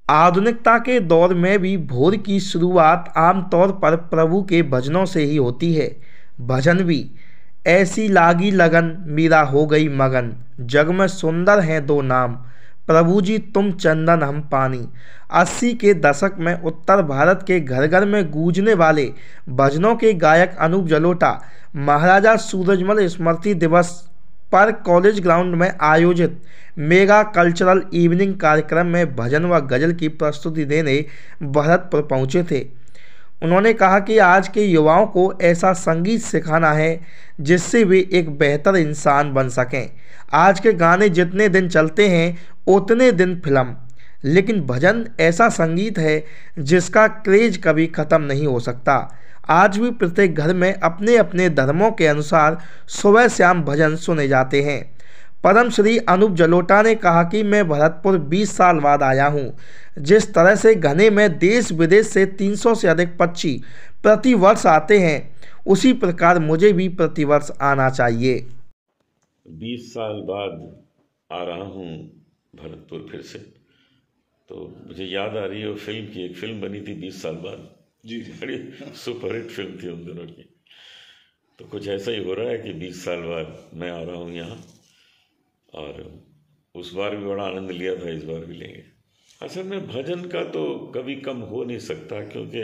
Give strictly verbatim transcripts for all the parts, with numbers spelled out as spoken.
आधुनिकता के दौर में भी भोर की शुरुआत आमतौर पर प्रभु के भजनों से ही होती है। भजन भी ऐसी लागी लगन, मीरा हो गई मगन, जग में सुंदर हैं दो नाम, प्रभु जी तुम चंदन हम पानी। अस्सी के दशक में उत्तर भारत के घर घर में गूंजने वाले भजनों के गायक अनूप जलोटा महाराजा सूरजमल स्मृति दिवस पर कॉलेज ग्राउंड में आयोजित मेगा कल्चरल इवनिंग कार्यक्रम में भजन व गजल की प्रस्तुति देने भरतपुर पहुंचे थे। उन्होंने कहा कि आज के युवाओं को ऐसा संगीत सिखाना है जिससे वे एक बेहतर इंसान बन सकें। आज के गाने जितने दिन चलते हैं उतने दिन फिल्म, लेकिन भजन ऐसा संगीत है जिसका क्रेज कभी खत्म नहीं हो सकता। आज भी प्रत्येक घर में अपने अपने धर्मों के अनुसार सुबह शाम भजन सुने जाते हैं। परम श्री अनूप जलोटा ने कहा कि मैं भरतपुर बीस साल बाद आया हूं। जिस तरह से घने में देश विदेश से तीन सौ से अधिक पक्षी प्रति वर्ष आते हैं, उसी प्रकार मुझे भी प्रतिवर्ष आना चाहिए। बीस साल बाद आ रहा हूँ भरतपुर फिर से, तो मुझे याद आ रही है वो फिल्म की, एक फिल्म बनी थी बीस साल बाद जी, बड़ी सुपरहिट फिल्म थी उन दिनों की। तो कुछ ऐसा ही हो रहा है कि बीस साल बाद मैं आ रहा हूँ यहाँ, और उस बार भी बड़ा आनंद लिया था, इस बार भी लेंगे। असल में भजन का तो कभी कम हो नहीं सकता, क्योंकि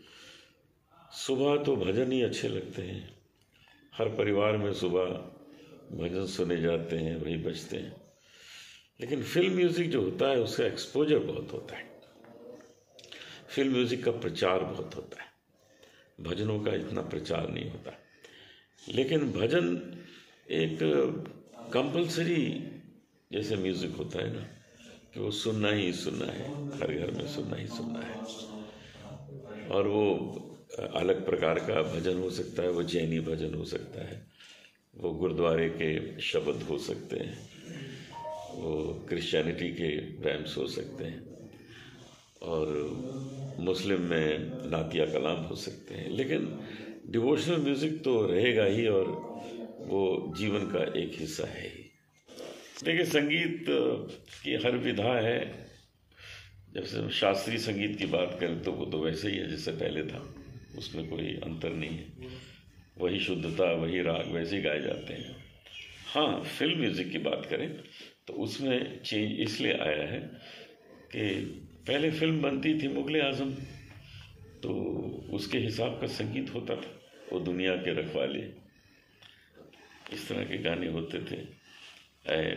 सुबह तो भजन ही अच्छे लगते हैं। हर परिवार में सुबह भजन सुने जाते हैं, वही बजते हैं। लेकिन फिल्म म्यूज़िक जो होता है उसका एक्सपोजर बहुत होता है, फिल्म म्यूज़िक का प्रचार बहुत होता है, भजनों का इतना प्रचार नहीं होता। लेकिन भजन एक कंपलसरी जैसे म्यूज़िक होता है ना, कि वो सुनना ही सुनना है, हर घर में सुनना ही सुनना है। और वो अलग प्रकार का भजन हो सकता है, वो जैनी भजन हो सकता है, वो गुरुद्वारे के शब्द हो सकते हैं, वो क्रिश्चियनिटी के रैम्स हो सकते हैं, और मुस्लिम में नातिया कलाम हो सकते हैं। लेकिन डिवोशनल म्यूज़िक तो रहेगा ही, और वो जीवन का एक हिस्सा है ही। देखिए, संगीत की हर विधा है। जैसे शास्त्रीय संगीत की बात करें तो वो तो वैसे ही है जैसे पहले था, उसमें कोई अंतर नहीं है, वही शुद्धता, वही राग वैसे ही गाए जाते हैं। हाँ, फिल्म म्यूज़िक की बात करें तो उसमें चेंज इसलिए आया है कि पहले फिल्म बनती थी मुग़ल आज़म, तो उसके हिसाब का संगीत होता था, वो दुनिया के रखवाले, इस तरह के गाने होते थे। ऐ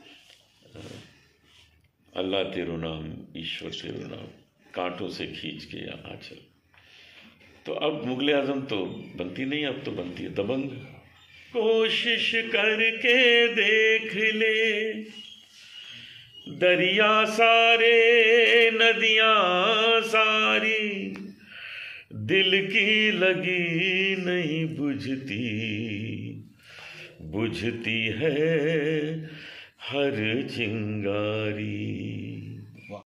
अल्लाह तेरो नाम, ईश्वर तेरो नाम, कांटों से खींच के यहाँ चल। तो अब मुग़ल आज़म तो बनती नहीं, अब तो बनती है दबंग। कोशिश करके देख ले, दरिया सारे नदियाँ सारी, दिल की लगी नहीं बुझती, बुझती है हर चिंगारी।